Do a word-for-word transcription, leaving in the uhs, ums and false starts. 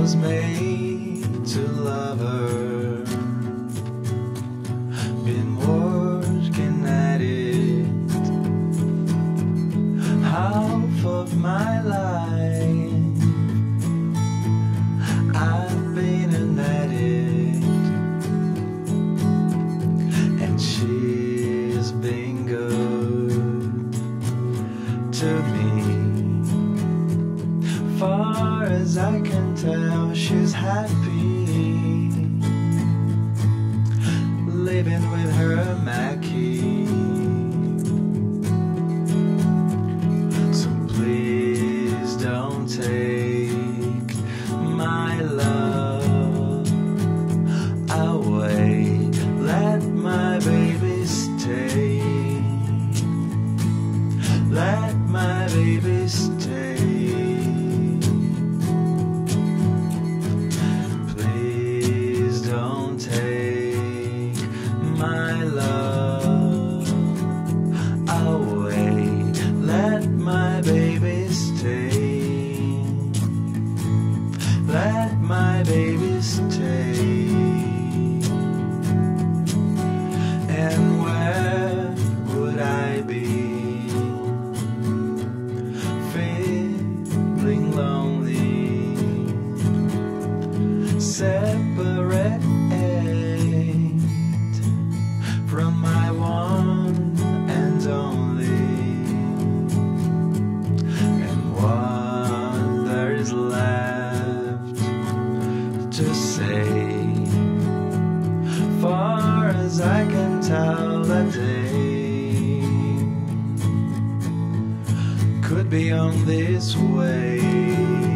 was made to love her. Been working at it half of my life. I've been an addict, and she's been good to me. Far as I can tell, she's happy living with her Mackie. So please don't take my love away. Let my baby stay. Let my baby stay. Don't take my love away. Let my baby stay. Let my baby stay. And where would I be feeling lonely, separate from my one and only? And what there is left to say, far as I can tell, that day could be on this way.